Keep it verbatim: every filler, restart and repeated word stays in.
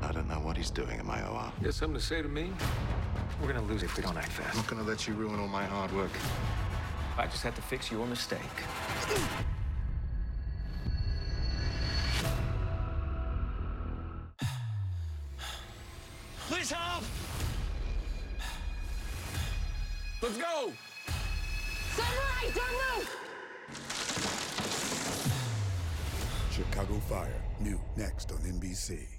I don't know what he's doing in my O R. You got something to say to me? We're gonna lose if we don't act fast. I'm not gonna let you ruin all my hard work. I just have to fix your mistake. Please help! Let's go! Samurai, don't move! Chicago Fire, new next on N B C.